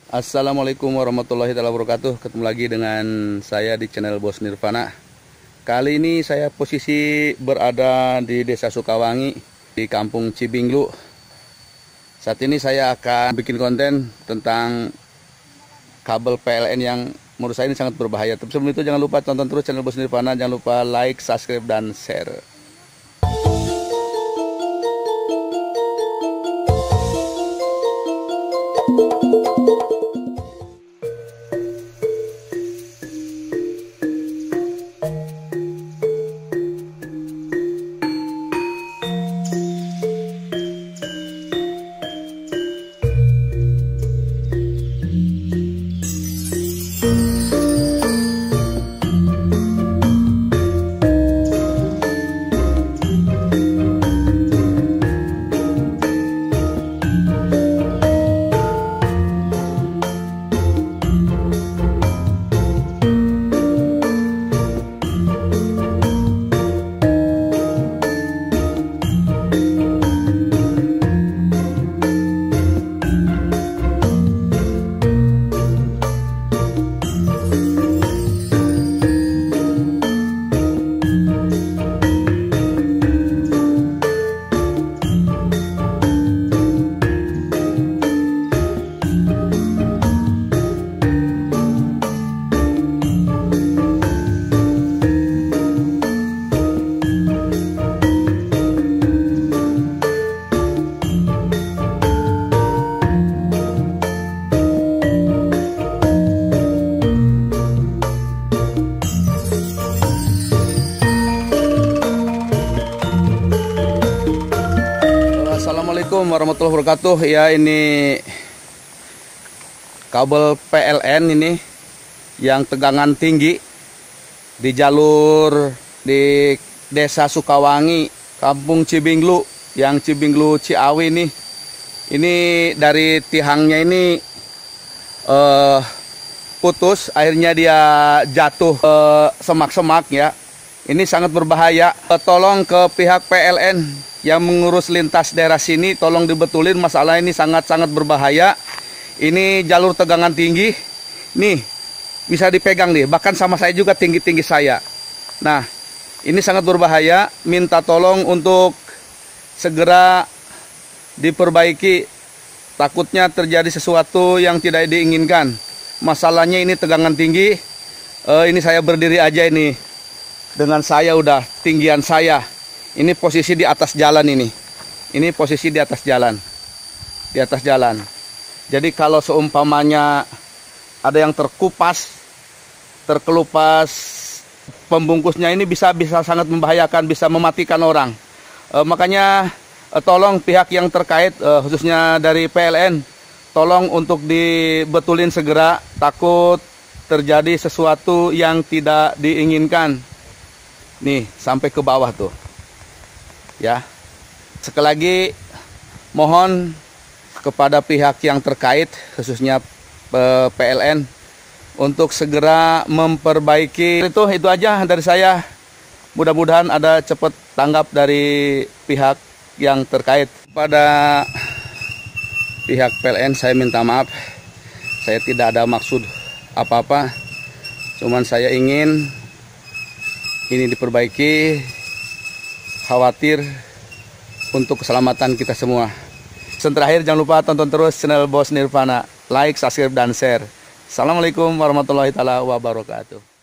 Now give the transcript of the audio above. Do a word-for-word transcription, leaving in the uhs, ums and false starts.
Assalamualaikum warahmatullahi wabarakatuh. Ketemu lagi dengan saya di channel Bos Nirvana. Kali ini saya posisi berada di Desa Sukawangi, di Kampung Cibinglu. Saat ini saya akan bikin konten tentang kabel P L N yang menurut saya ini sangat berbahaya. Tapi sebelum itu jangan lupa tonton terus channel Bos Nirvana. Jangan lupa like, subscribe, dan share. Assalamualaikum warahmatullahi wabarakatuh. Ya, ini kabel P L N ini yang tegangan tinggi di jalur di Desa Sukawangi, Kampung Cibinglu, yang Cibinglu Ciawi nih. Ini dari tihangnya ini uh, putus, akhirnya dia jatuh ke semak-semak ya. Ini sangat berbahaya. Tolong ke pihak P L N yang mengurus lintas daerah sini, tolong dibetulin, masalah ini sangat-sangat berbahaya. Ini jalur tegangan tinggi. Nih, bisa dipegang nih, bahkan sama saya juga tinggi-tinggi saya. Nah, ini sangat berbahaya. Minta tolong untuk segera diperbaiki. Takutnya terjadi sesuatu yang tidak diinginkan. Masalahnya ini tegangan tinggi. Uh, ini saya berdiri aja ini. Dengan saya udah tinggian saya. Ini posisi di atas jalan ini. Ini posisi di atas jalan. Di atas jalan. Jadi kalau seumpamanya ada yang terkupas, terkelupas pembungkusnya, ini bisa bisa sangat membahayakan, bisa mematikan orang. E, makanya e, tolong pihak yang terkait, e, khususnya dari P L N, tolong untuk dibetulin segera, takut terjadi sesuatu yang tidak diinginkan. Nih, sampai ke bawah tuh. Ya. Sekali lagi mohon kepada pihak yang terkait, khususnya P L N, untuk segera memperbaiki. Itu itu aja dari saya. Mudah-mudahan ada cepat tanggap dari pihak yang terkait. Pada pihak P L N saya minta maaf. Saya tidak ada maksud apa-apa. Cuman saya ingin ini diperbaiki, khawatir untuk keselamatan kita semua. Dan terakhir, jangan lupa tonton terus channel Bos Nirvana, like, subscribe, dan share. Assalamualaikum warahmatullahi wabarakatuh.